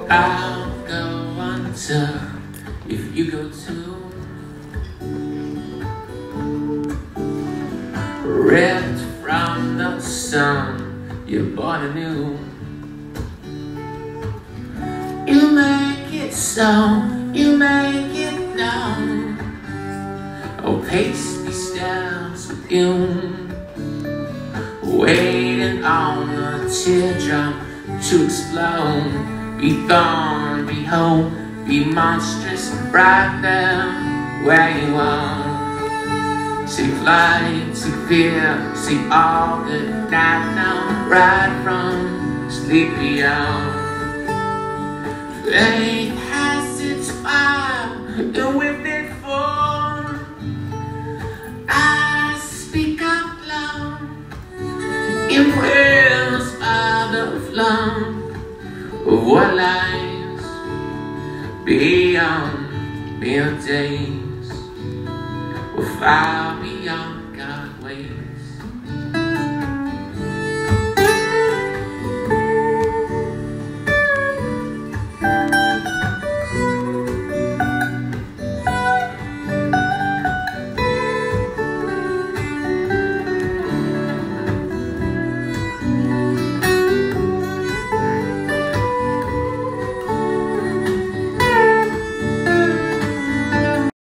I'll go under if you go too. Ripped from the sun, you're born anew. You make it so, you make it known. Oh, pastry stars with you, waiting on a teardrop to explode. Be gone, be whole, be monstrous right there where you are. See flight, see fear, see all good night now, right from sleepy hour. Faith has its fire, and with it for I speak out loud in prayers by the flood of what lies beyond mere days of fire.